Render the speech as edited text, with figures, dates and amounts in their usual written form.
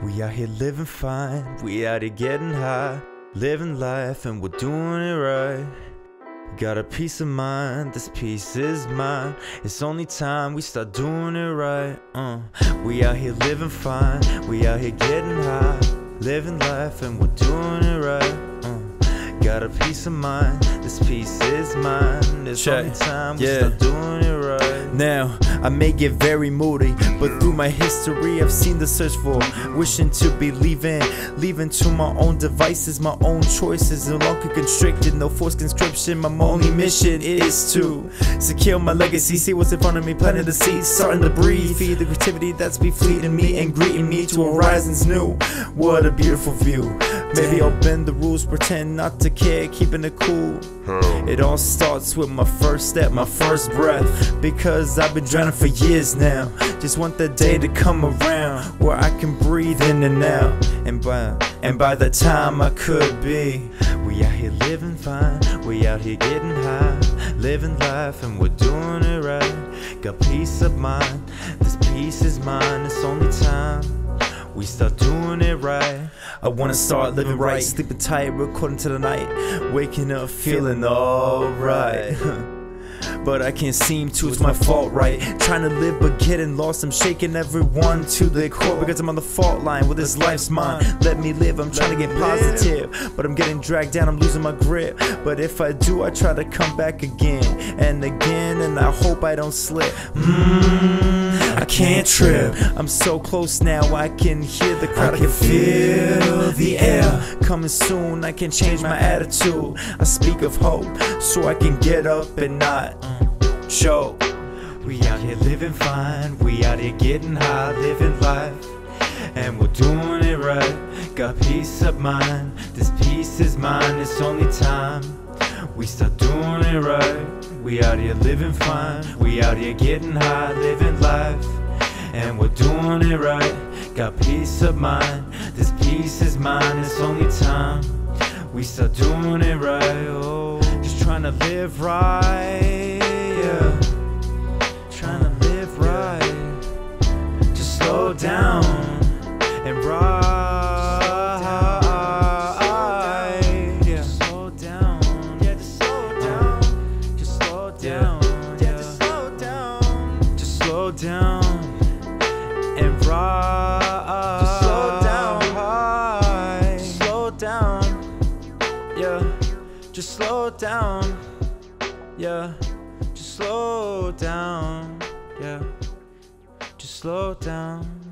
We out here living fine, we out here getting high, living life and we're doing it right. Got a peace of mind, this peace is mine. It's only time we start doing it right. We out here living fine, we out here getting high, living life and we're doing it right. Got a peace of mind, this peace is mine. It's only time we start doing it right. Now, I may get very moody, but through my history I've seen the search for wishing to be leaving to my own devices, my own choices, no longer constricted, no forced conscription. My only mission is to secure my legacy, see what's in front of me, planting the seeds, starting to breathe, feed the creativity that's be fleeting me and greeting me to horizons new. What a beautiful view. Maybe I'll bend the rules, pretend not to care, keeping it cool. It all starts with my first step, my first breath, because I've been drowning for years now. Just want that day to come around where I can breathe in and out, and by the time I could be, we out here living fine, we out here getting high, living life and we're doing it right. Got peace of mind, this peace is mine. It's only time we start doing it right. I wanna start living right, sleeping tight, recording to the night, waking up feeling alright. But I can't seem to, it's my fault, right? Trying to live but getting lost, I'm shaking everyone to the core, because I'm on the fault line with this life's mine. Let me live, I'm trying to get positive, but I'm getting dragged down, I'm losing my grip. But if I do, I try to come back again and again, and I hope I don't slip. I can't trip, I'm so close now, I can hear the crowd, I can feel the air coming soon. I can change my attitude, I speak of hope, so I can get up and not choke. We out here living fine, we out here getting high, living life and we're doing it right. Got peace of mind, this peace is mine. It's only time we start doing it right. We out here living fine, we out here getting high, living life and we're doing it right. Got peace of mind, this peace is mine. It's only time we start doing it right. Oh, just trying to live right, yeah. Trying to live right. Just slow down and ride. Yeah. Just slow down. Yeah, just slow down. Just slow down. Yeah, just slow down. Just slow down and ride. Just slow down. Slow down. Yeah. Just slow down. Yeah. Just slow down. Yeah. Just slow down.